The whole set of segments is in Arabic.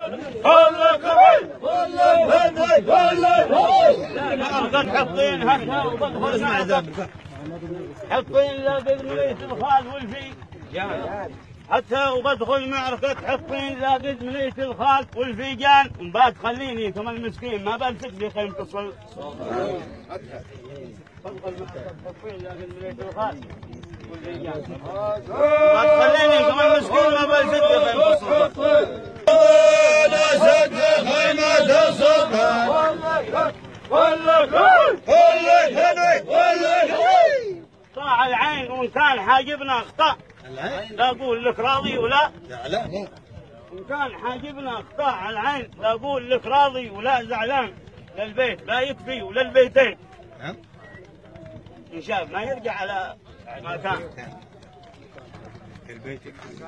حطين هكذا وبدخل معك حطين لا باذن مليت الخال والفي حتى وبدخل معركة حطين لا قد مليت الخال والفيجان وبعد خليني كمان مسكين ما بمسك لي خيم تصل بدخل معركة حطين لا قد مليت الخال والفيجان بعد خليني كمان مسكين ما بمسك لي خيم تصل لا سد خيمة الصبح ولا طاع العين وان كان حاجبنا اخطا لا اقول لك راضي ولا لا ان كان حاجبنا اخطاء على العين لا اقول لك راضي ولا زعلان للبيت لا يكفي وللبيتين ان شاء الله ما يرجع على ما كان البيت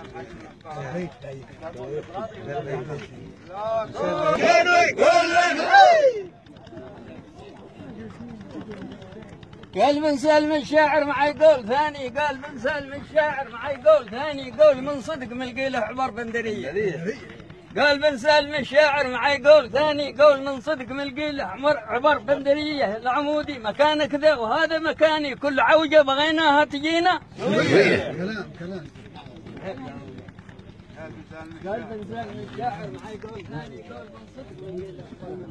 قال من سالم الشاعر معي قول ثاني قال من سالم الشاعر معي قول ثاني قول من صدق من القيله عبر بندريه قال من سالم الشاعر معي قول ثاني قول من صدق من القيله عبر بندريه العمودي مكانه كذا وهذا مكاني كل عوجه بغيناها تجينا كلام قال من سالم الشاعر معي قول ثاني قول من صدق من القيله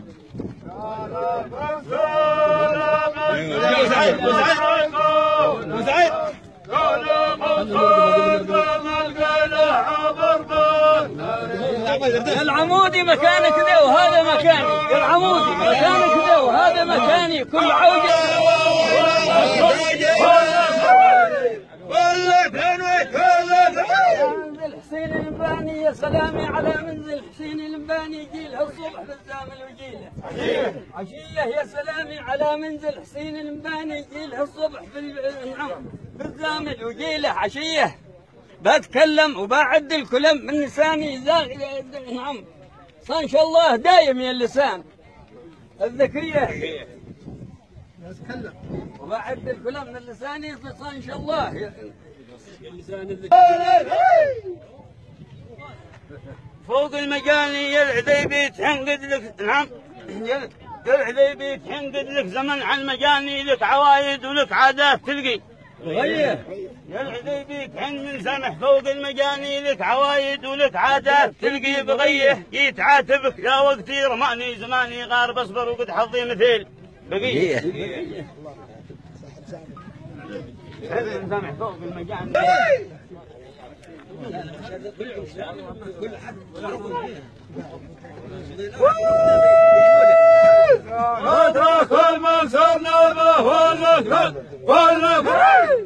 العمودي مكانه كذا وهذا مكاني العمودي مكانه كذا وهذا مكاني كل عوجه منزل حسين الباني يا سلامي على منزل حسين الباني جيلها الصبح بالزامل وجيله عشيه يا سلامي على منزل حسين الباني جيلها الصبح بالزامل وجيله عشيه بتكلم وبعد الكلام من لساني نعم صار ان شاء الله دايم يا اللسان الذكيه وبعد الكلام من لساني صار ان شاء الله فوق المجاني يا العذيبي تحنقد لك نعم يا العذيبي تحنقد لك زمن عن مجاني لك عوايد ولك عادات تلقي غيه يا العذيبي تحن من سمح فوق المجاني لك عوايد ولك عادات تلقي بغيه جيت عاتبك يا وقتي رماني زماني غار اصبر وقد حظي مثيل بقيه من سمح فوق المجاني هذا كل من صرنا به ولا